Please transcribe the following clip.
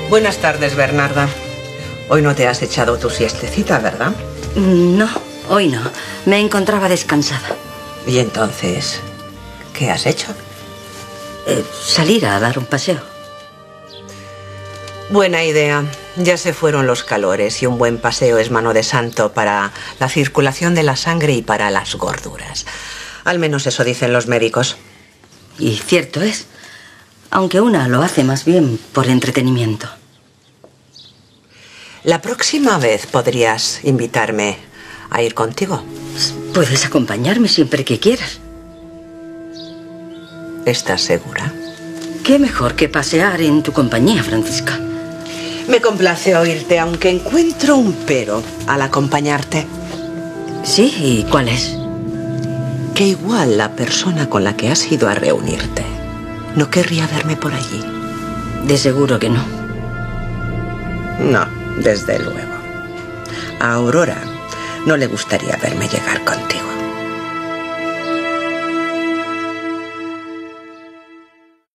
Buenas tardes, Bernarda. Hoy no te has echado tu siestecita, ¿verdad? No, hoy no. Me encontraba descansada. ¿Y entonces qué has hecho? Salir a dar un paseo. Buena idea. Ya se fueron los calores y un buen paseo es mano de santo para la circulación de la sangre y para las gorduras. Al menos eso dicen los médicos. Y cierto es, aunque una lo hace más bien por entretenimiento. La próxima vez podrías invitarme a ir contigo. Puedes acompañarme siempre que quieras. ¿Estás segura? ¿Qué mejor que pasear en tu compañía, Francisca? Me complace oírte, aunque encuentro un pero al acompañarte. ¿Sí? ¿Y cuál es? Que igual la persona con la que has ido a reunirte no querría verme por allí. De seguro que no. No, desde luego. A Aurora no le gustaría verme llegar contigo.